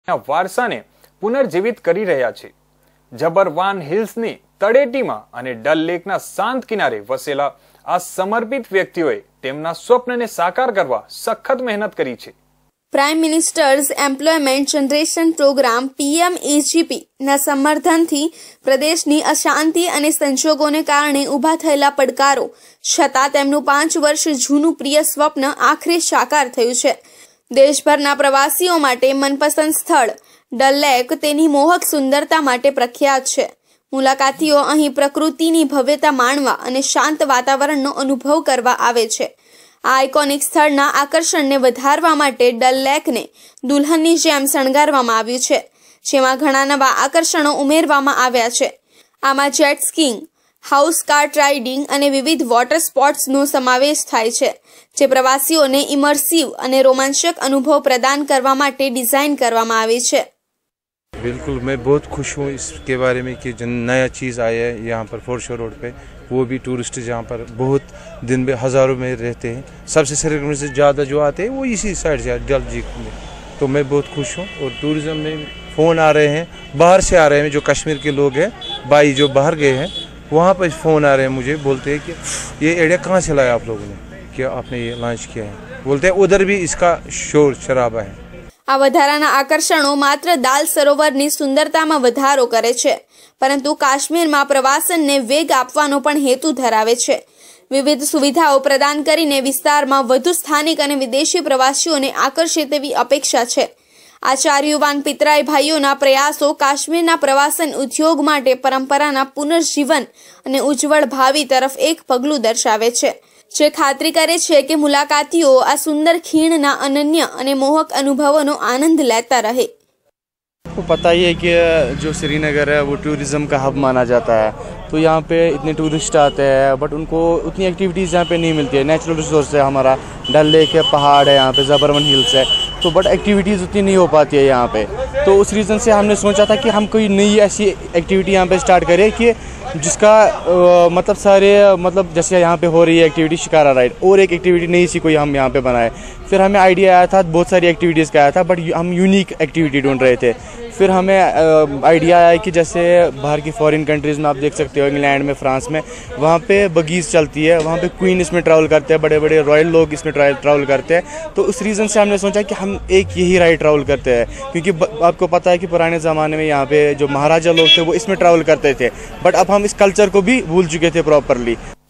વારસાને પુનર્જીવિત કરી રહ્યા છે। જબરવાન હિલ્સની તળેટીમાં અને ડલ લેકના શાંત કિનારે વસેલા આ સમર્પિત વ્યક્તિઓએ તેમના સ્વપ્નને સાકાર કરવા સખત મહેનત કરી છે। Prime ministers employment generation programme PMEGP ના સમર્થનથી પ્રદેશની અશાંતિ અને સંજોગોને કારણે ઊભા થયેલા પડકારો છતાં તેમનું 5 વર્ષ જૂનું પ્રિય સ્વપ્ન આખરે સાકાર થયું છે। દેશભરના પ્રવાસીઓ માટે મનપસંદ સ્થળ ડલ લેક તેની મોહક સુંદરતા માટે પ્રખ્યાત છે। મુલાકાતીઓ અહીં પ્રકૃતિની ભવ્યતા માણવા અને શાંત વાતાવરણનો અનુભવ કરવા આવે છે। આ આઇકોનિક સ્થળના આકર્ષણને વધારવા માટે ડલ લેકને દુલ્હનની જેમ શણગારવામાં આવ્યું છે, જેમાં ઘણા નવા આકર્ષણો ઉમેરવામાં આવ્યા છે। આમાં jet skiing, horse cart riding અને વિવિધ વોટર સ્પોર્ટ્સનો સમાવેશ થાય છે, જે પ્રવાસીઓને ઇમર્સિવ અને રોમાંચક અનુભવ પ્રદાન કરવા માટે ડિઝાઇન કરવામાં આવી છે। बिल्कुल, मैं बहुत खुश हूँ इसके बारे में कि नया चीज़ आया है यहाँ पर फोर्ट शोर रोड पे, वो भी टूरिस्ट जहाँ पर बहुत दिन में हज़ारों में रहते हैं। सबसे श्रीनगर से ज़्यादा जो आते हैं वो इसी साइड से डल झील में, तो मैं बहुत खुश हूँ। और टूरिज़्म में फ़ोन आ रहे हैं, बाहर से आ रहे हैं, जो कश्मीर के लोग हैं भाई जो बाहर गए हैं वहाँ पर फ़ोन आ रहे हैं, मुझे बोलते हैं कि ये एरिया कहाँ से लाया आप लोगों ने, क्या आपने ये लॉन्च किया है, बोलते हैं उधर भी इसका शोर शराबा है। આ વધારાના આકર્ષણો માત્ર દાલ સરોવરની સુંદરતામાં વધારો કરે છે, પરંતુ કાશ્મીરમાં પ્રવાસનને વેગ આપવાનો પણ હેતુ ધરાવે છે। વિવિધ સુવિધાઓ પ્રદાન કરીને વિસ્તારમાં વધુ સ્થાનિક અને વિદેશી પ્રવાસીઓને આકર્ષે તેવી અપેક્ષા છે। આ 4 યુવાન પિતરાઈ ભાઈઓના પ્રયાસો કાશ્મીરના પ્રવાસન ઉદ્યોગ માટે પરંપરાના પુનર્જીવન અને ઉજ્જવળ ભાવિ તરફ એક પગલું દર્શાવે છે, જે ખાતરી કરે છે કે મુલાકાતીઓ આ સુંદર ખીણના અનન્ય અને મોહક અનુભવોનો આનંદ લેતા રહે। आपको पता ही है कि जो श्रीनगर है वो टूरिज़्म का हब माना जाता है, तो यहाँ पे इतने टूरिस्ट आते हैं बट उनको उतनी एक्टिविटीज़ यहाँ पे नहीं मिलती है। नेचुरल रिसोर्स है हमारा, डल लेक है, पहाड़ है, यहाँ पे जबरवन हिल्स है, तो बट एक्टिविटीज़ उतनी नहीं हो पाती है यहाँ पे। तो उस रीज़न से हमने सोचा था कि हम कोई नई ऐसी एक्टिविटी यहाँ पे स्टार्ट करें कि जिसका मतलब सारे मतलब जैसे यहाँ पे हो रही है एक्टिविटी शिकारा राइड, और एक एक्टिविटी नई सी कोई हम यहाँ पे बनाए। फिर हमें आइडिया आया था, बहुत सारी एक्टिविटीज़ का आया था, बट हम यूनिक एक्टिविटी ढूंढ रहे थे। फिर हमें आइडिया आया कि जैसे बाहर की फॉरेन कंट्रीज़ में आप देख सकते हो, इंग्लैंड में, फ्रांस में, वहाँ पे बगीज़ चलती है, वहाँ पे क्वीन इसमें ट्रैवल करते हैं, बड़े बड़े रॉयल लोग इसमें ट्रैवल करते हैं। तो उस रीज़न से हमने सोचा कि हम एक यही राइड ट्रैवल करते हैं, क्योंकि आपको पता है कि पुराने ज़माने में यहाँ पे जो महाराजा लोग थे वो इसमें ट्रैवल करते थे, बट अब हम इस कल्चर को भी भूल चुके थे प्रॉपरली।